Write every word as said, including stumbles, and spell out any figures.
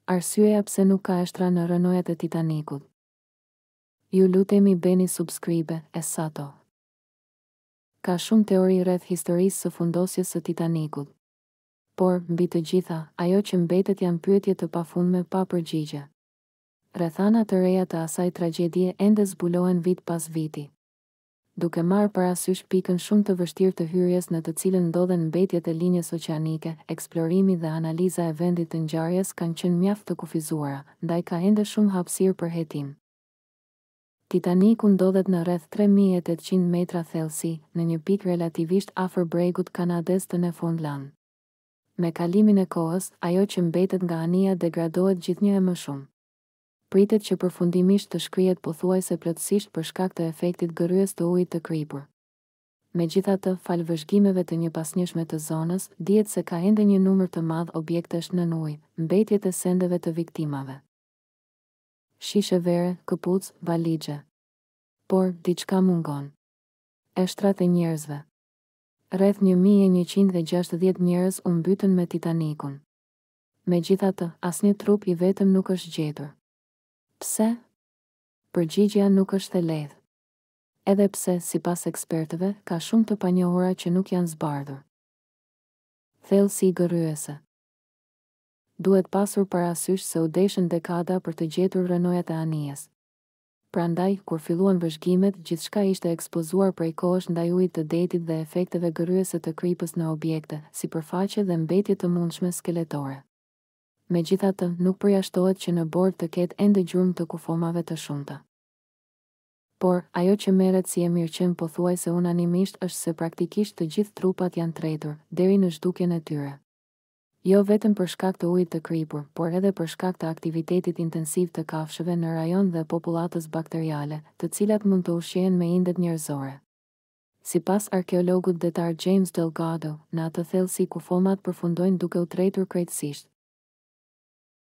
Arsyeja pse nuk ka eshtra në rrënojat e Titanikut. Ju lutemi bëni subscribe, Essato. Ka shumë teori rreth historisë së fundosjes së Titanikut. Por, mbi të gjitha, ajo që mbetet janë pyetje të pafundme pa përgjigje. Rrethana të reja të asaj tragjedie ende zbulohen vit pas viti. Duke marrë parasysh pikën shumë të vështirë të hyrjes në të cilën ndodhen mbetjet e linjës oqeanike, eksplorimi dhe analiza e vendit të ngjarjes kanë qenë mjaft të kufizuara, ndaj ka ende shumë hapësirë për hetim. Titaniku ndodhet në rreth tre mijë e tetëqind metra thellësi, në një pikë relativisht afër bregut kanadez të Newfoundland. Me kalimin e kohës, ajo që mbetet nga anija degradohet gjithnjë e më shumë. Pritet që përfundimisht të shkrihet pothuajse plotësisht për shkak të efektit gërryes të ujit të kripur. Megjithatë, falë vëzhgimeve të njëpasnjëshme të zonës, dihet se ka ende një numër të madh objektesh nën ujë, mbetjet e sendeve të viktimave. Shishe vere, këpucë, valixhe. Por, diçka mungon. Eshtrat e njerëzve. Rreth një mijë e njëqind e gjashtëdhjetë njerëz u mbytën me Titanikun. Megjithatë, asnjë trup i vetëm nuk është gjetur. Pse? Përgjigjja nuk është e lehtë. Edhe pse, sipas ekspertëve, ka shumë të panjohura që nuk janë zbardhur. Thellësi gërryese. Duhet pasur parasysh se u deshën dekada për të gjetur rrënojat e anijes. Prandaj, kur filluan vëzhgimet, gjithçka ishte ekspozuar prej kohësh ndaj ujit të detit dhe efekteve gërryese të kripës në objekte, sipërfaqe dhe mbetje të mundshme skeletore. Megjithatë, nuk përjashtohet që në bord të ketë ende gjurmë të kufomave të shumta. Por, ajo që merret si e mirëqen pothuajse unanimisht është se praktikisht të gjithë trupat janë tretur, deri në zhdukjen e tyre. Jo vetëm për shkak të ujit të kripur, por edhe për shkak të aktivitetit intensiv të kafshëve në rajon dhe popullatës bakteriale, të cilat mund të ushqehen me indet njerëzore. Sipas arkeologut detar James Delgado, në atë thellësi kufomat përfundojnë duke u tretur krejtësisht.